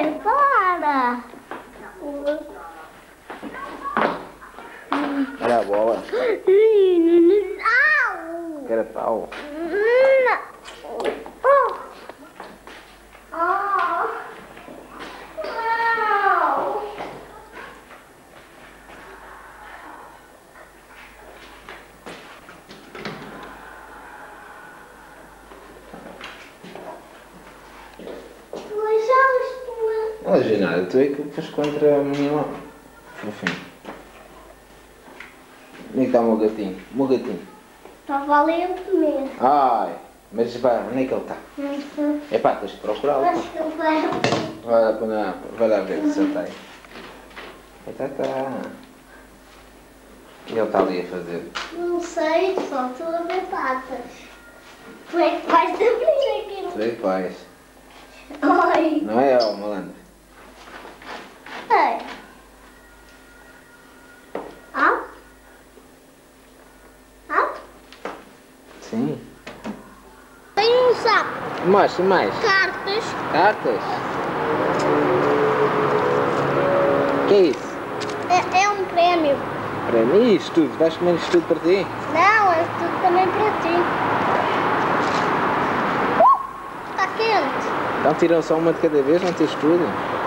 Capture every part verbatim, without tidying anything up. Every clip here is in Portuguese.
Mãe, para! Olha a bola. Au! Quero pau. Não é nada, tu é que fez contra a minha mão. Enfim. Onde é que está o meu gatinho? O meu gatinho. Estava ali a comer. Ai, mas vá, onde é que ele está? Não sei. É pá, tens de procurá-lo. Acho que ele vai. Vai lá, para, vai lá ver se ele está aí. Está, está. E ele está ali a fazer. Não sei, só estou a ver patas. Tu é que vais abrir aquilo. Tu é que vais. Ai. Não é, ó, malandro? Ei. Ah? Ah? Sim. Tem um saco. Mais, e mais? Cartas. Cartas? O que é isso? É, é um prêmio. Para mim, isto tudo? Vais comer isto tudo para ti? Não, é tudo também para ti. Uh, está quente. Então tiram só uma de cada vez, não tens tudo?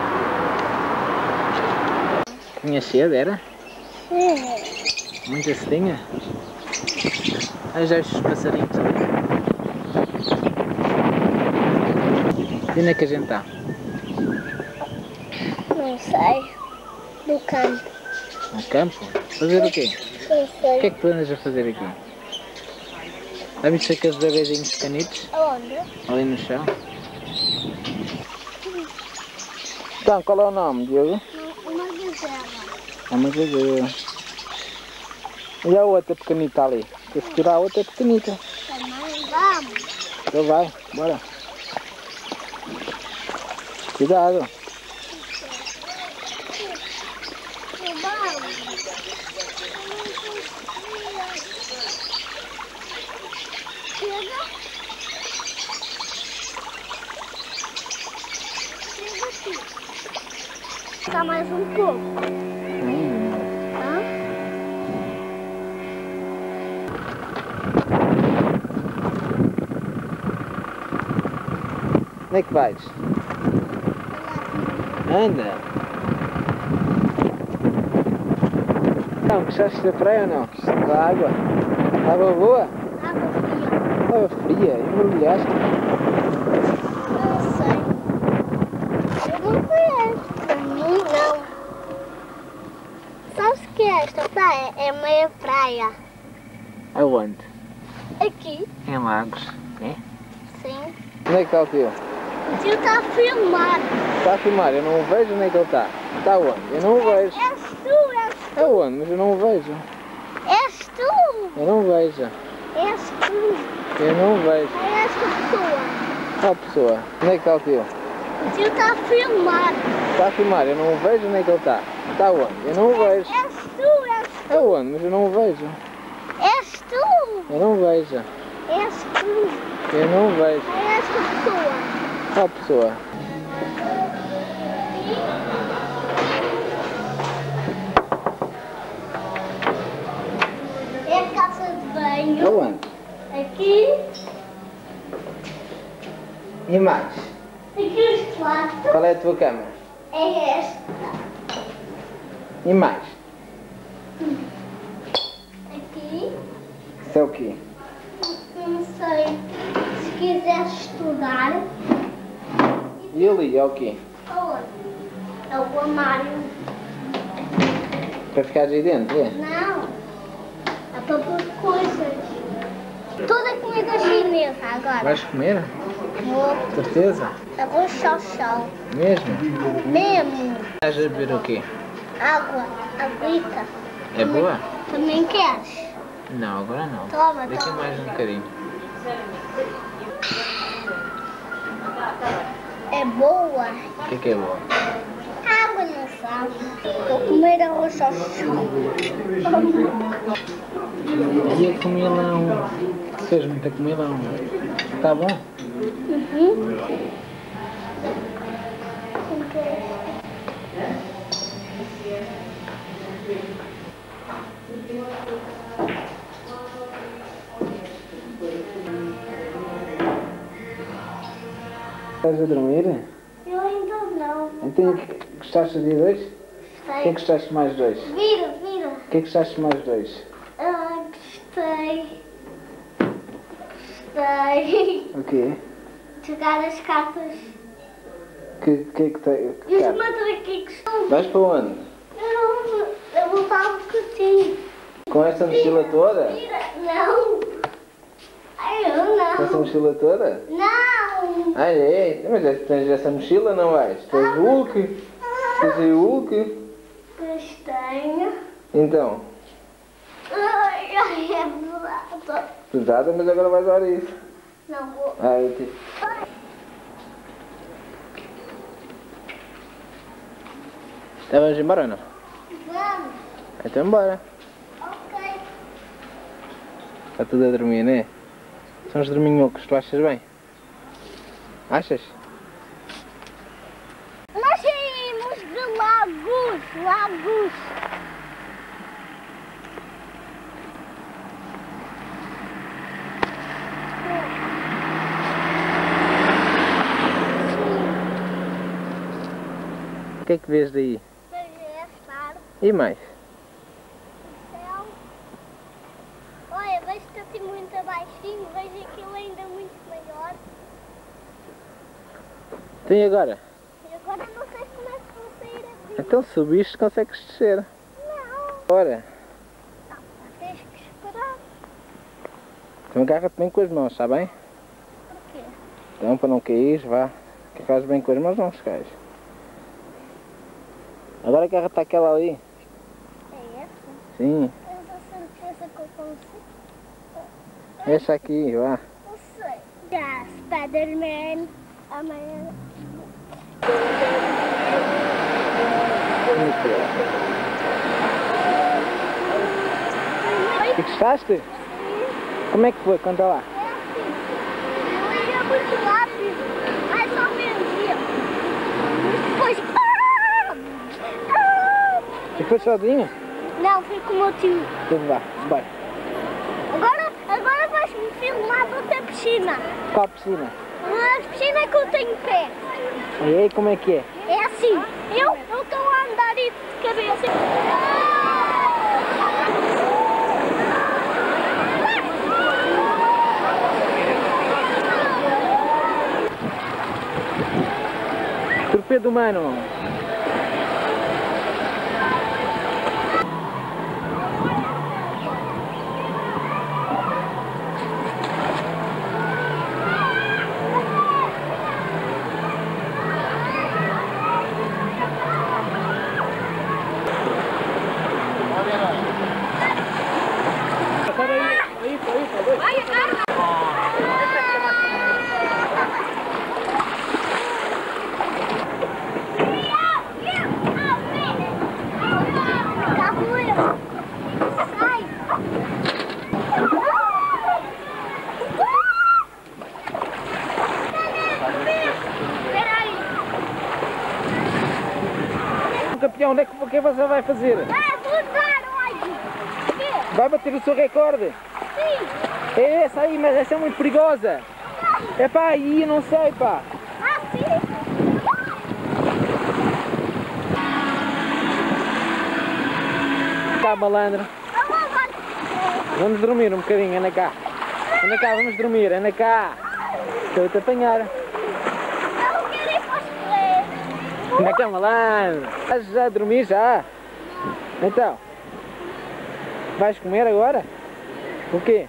Tinha sede, era? Sim. Muita cedinha? Aí já estes passarinhos ali. E onde é que a gente está? Não sei. No campo. No campo? Fazer o quê? Não O que sei. é que planejas fazer aqui? Já viste aqueles bebezinhos pequenitos? Aonde? Ali no chão? Então, qual é o nome, Diogo? Uma gazela. É uma gazela. E a outra pequenita ali? Se tirar a outra pequenita. Também vamos. Então vai, bora. Cuidado. Está mais um pouco. Hum. Hã? Onde é que vais? Anda. Não, gostaste da praia ou não? Da água? Água boa? Água fria. Água fria. E mergulhaste? Não sei. Eu não conheço. Para mim, não. Sabes o que é esta praia? É meia praia. Aonde? Aqui? Em Lagos. É? Sim. Onde é que está o teu? O tio está a filmar. Está a filmar, eu não o vejo. Onde é que ele está? Está onde? Eu não o vejo. És tu, és tu. Aonde? Mas eu não o vejo. És tu. Eu não vejo. És tu. Eu não vejo. É esta pessoa. Qual pessoa? Onde é que está o teu? O tio está a filmar. Está a filmar, eu não o vejo. Onde é que ele está? Está onde? Eu não o vejo. És tu, és tu. Aonde? Mas eu não o vejo. És tu. Eu não vejo. És tu. Eu não vejo. É esta pessoa. Qual pessoa? É a casa de banho. Aonde? Aqui. E mais? Aqui os quartos. Qual é a tua cama? É esta. E mais? Aqui. Isso é o quê? Não sei. Se quiseres estudar. E ali é o quê? Aonde? É o armário. Para ficar aí dentro, é? Não. É para pôr coisas. Toda comida chinesa agora. Vais comer? Vou. Certeza? Arroz chau-chau. Mesmo? Mesmo. Estás a beber o quê? Água. Aguita. É boa? Também queres? Não, agora não. Toma, Daqui toma. mais um bocadinho. É boa. O que é que é boa? Água não sabe. Vou comer arroz chau-chau. E a comilão? Fez muita comilão. Está bom? Uhum. Ok. Estás a dormir? Eu ainda não. Então, gostaste do dia dois? Gostei. Quem gostaste mais dois? Vira, vira. Quem gostaste mais dois? Ah, gostei. Gostei. O quê? Jogar as cartas. Que que que tem? E os matraquicos. Vais para onde? Eu não eu voltava contigo. Com essa mochila toda? Vira. Não. Ai, eu Com essa não. mochila toda? Não. Ai, é, mas é, tens essa mochila, não vais? Tens o Hulk? Tens aí o Hulk? Castanha. Então, Ai, ai, é verdade. pesada, mas agora vais dar isso. Não vou. Ah, eu te... Então vamos embora ou não? Vamos. Então bora. Ok. Está tudo a dormir, não é? São os dorminhocos, tu achas bem? Achas? Nós saímos de Lagos. Lagos. O que é que vês daí? Vejo esta E mais? céu. Olha, vejo que assim muito abaixinho, vejo aquilo ainda muito maior. Então e agora? E agora não sei como é que vou sair aqui. Então subiste, consegues descer. Não. Bora. Não, tens que esperar. Então agarra-te bem com as mãos, está bem? Porquê? Então para não cair, vá. Agarras bem com as mãos, não se cais. Agora agarra-te aquela ali. É essa? Sim. Tens a certeza que eu consigo? Essa aqui, vá. Não sei. Já, Spider-Man. Amanhã. E gostaste? Como é que foi? Conta lá. É assim. Eu ia muito rápido, mais ou menos ia. Mas depois. Ah! Ah! E foi sozinho? Não, fui com o meu tio. Então vá, vai. Agora, agora vais-me filmar para ter piscina. Qual piscina? A piscina que eu tenho pé. E aí como é que é? É assim. Eu eu estou a andar e de cabeça. Torpedo humano. Campeão, onde é que, o que você vai fazer? Ah, vou dar hoje. Quê? Vai bater o seu recorde? Sim. É essa aí, mas essa é muito perigosa. É pá, aí eu não sei, pá. Ah, sim. Cá, malandro. Vamos dormir um bocadinho, anda cá. Anda cá, vamos dormir, anda cá. Estou-te a apanhar. Eu quero ir para os pés. Anda cá, malandro. Estás já a dormir já? Então. Vais comer agora? O quê?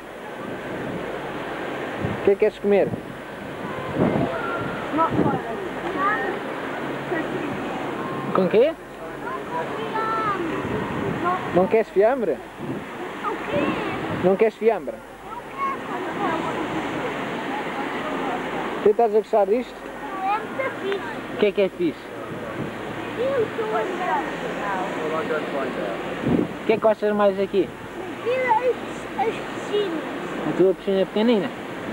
O que é que queres comer? Com quê? Não queres fiambre? Não queres fiambre? Tu estás a gostar disto? É muito fixe. O que é que é fixe? Eu estou a andar. O que é que gostas mais aqui? As, as piscinas. A tua piscina pequenina?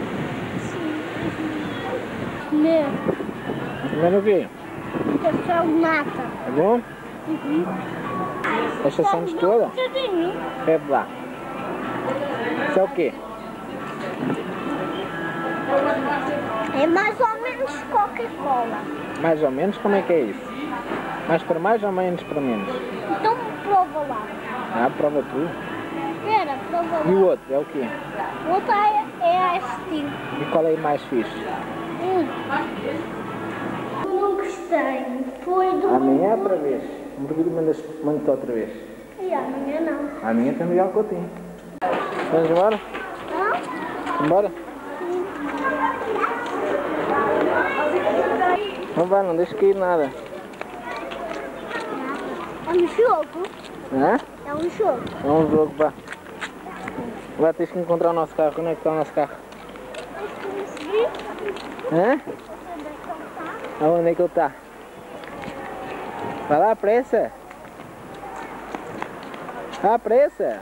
Comer. Comer o quê? Café de nata. É bom? Uhum. Estações toda? Um bocadinho. Bebe lá. Isso é o quê? É mais ou menos Coca-Cola. Mais ou menos, como é que é isso? Mais para mais ou menos para menos? Então prova lá. Ah, prova tu. Espera, prova E o lá. outro, é o quê? O outro é, é este. E qual é o mais fixe? Hum. Não gostei. Foi do... Amanhã outra vez. Manda-te outra vez. E amanhã não. Amanhã tem melhor que eu tenho. Vamos embora? Hã? Embora? Não vai, não deixa cair nada. É um jogo. Hã? É um jogo. É um jogo, vá. Lá tens que encontrar o nosso carro. Onde é que está o nosso carro? Hã? Aonde é que ele está? Vai lá, pressa! Ah, pressa!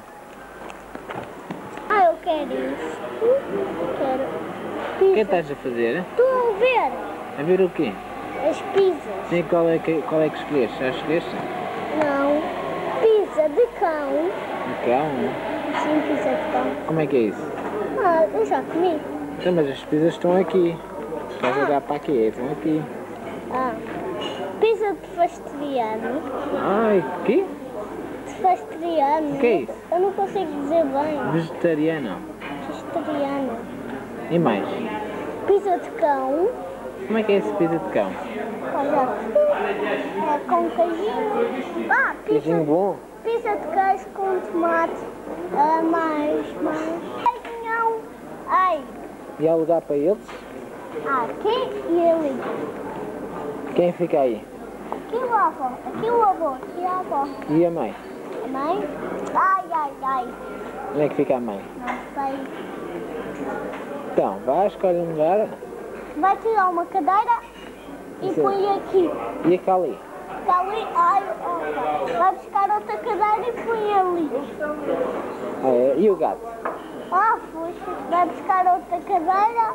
Ah, eu quero isso. Quero O pizza. que estás a fazer? Estou a ver A ver o quê? as pizzas. Sim, qual é que, qual é que escolheste? Já escolheste? Não. Pizza de cão. O cão? Sim, pizza de cão. Como é que é isso? Ah, eu já comi. Então, mas as pizzas estão aqui. Estás a olhar para aqui? Estão aqui. Ah. Pizza de vegetariano. Ai, que? De vegetariano. O que é isso? Eu não consigo dizer bem. Vegetariano. Vegetariano. E mais? Pizza de cão. Como é que é esse pizza de cão? Olha, é com queijinho. Ah, pizza, Queijinho bom? pizza de queijo com tomate. Ah, mais, mais. Queijinho. Ai, E há lugar para eles? aqui e ali. Quem fica aí? Aqui o avô, aqui o avô, aqui a avó. E a mãe? A mãe? Ai, ai, ai. Onde é que fica a mãe? Não sei. Então, vá, escolhe um lugar. Vai tirar uma cadeira e Sim. põe aqui. E aqui ali? Está ali, ai, ai. Vai buscar outra cadeira e põe ali. Ah, é. E o gato? Ah, puxa, vai buscar outra cadeira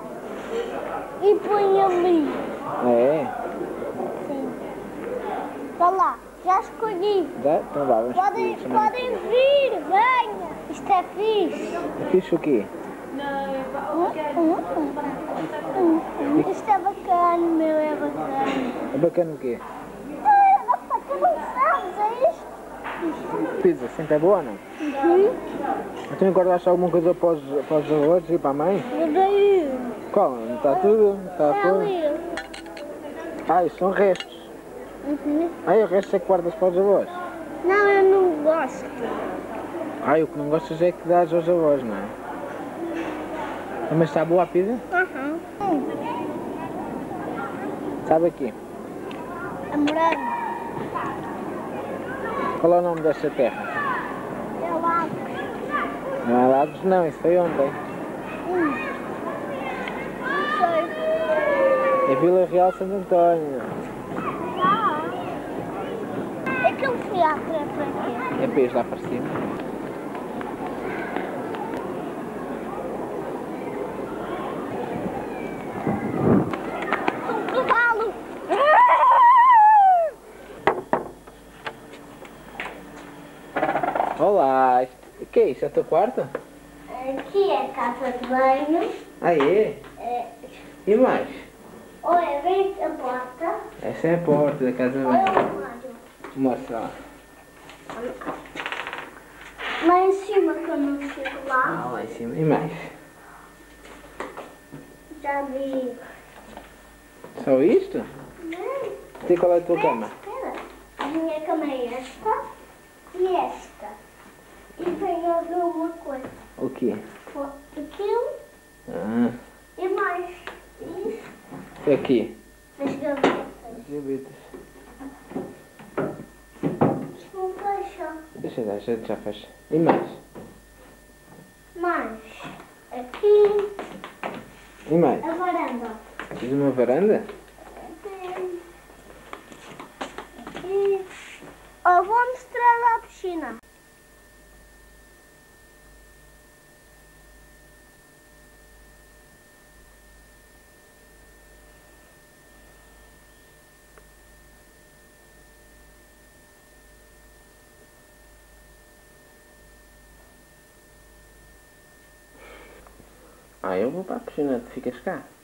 e põe ali. Ah, é? Sim. Vá lá, já escolhi. Dá? Então vá, vamos Podem, escolher também. podem vir, venha. Isto é fixe. Fiz o quê? Hum, hum, hum, hum, hum. Isto é bacana, meu, é bacana. É bacana o quê? Ah, nossa, tu não sabes, é isto? Pizza, sempre é boa ou não? Uhum. Então encordaste alguma coisa para os, para os avós e para a mãe? E daí? Qual? Não está tudo? Não está É tudo? ali. Ah, isso são restos. Uhum. Ah, e o resto é que guardas para os avós? Não, eu não gosto. Ah, o que não gostas é que dás aos avós, não é? Mas está boa a pizza? Uhum. Sabe aqui? É morango. Qual é o nome desta terra? É lago. Não é Lagos, não, isso foi ontem. Hum. Não sei. É Vila Real Santo António. Ah. É que eu fui à praia para quê? É peixe lá para cima. Um cavalo. Olá, o que é isso? É o teu quarto? Aqui é a casa de banho. Ah, é? É, E mais? olha, vem a porta. Essa é a porta da casa de Olha banho. o armário. Mostra lá. Lá em cima que eu não chego lá. Ah, lá em cima. E mais? Já vi. Só isto? Não. E qual é a tua cama? Espera. A minha cama é esta e esta. E tem a ver uma coisa. O quê? Aquilo Ah, e mais isso. aqui. As gavetas. Gavetas. Isto não fecha. Deixa eu a gente já fecha. E mais? Mais aqui E mais? a varanda. Fiz uma varanda? E eu vou mostrar lá a piscina. Ah, eu vou para a piscina, tu ficas cá.